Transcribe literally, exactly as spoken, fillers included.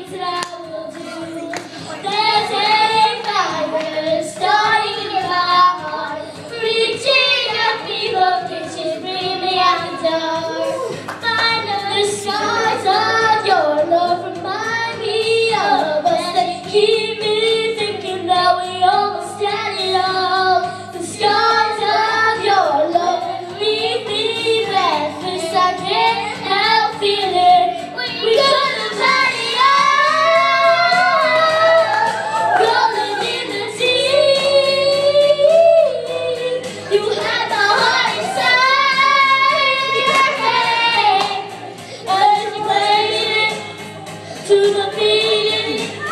things that I will do. There's a fire starting in my heart, reaching out me, both kitchen, bring me out the dark. Find the scars of your love remind me of us. They keep me thinking that we almost had it all. The scars of your love leave me breathless. I can't help feeling we could have had it all. Rolling in the deep, you had my heart inside your hand as you played it to the beat.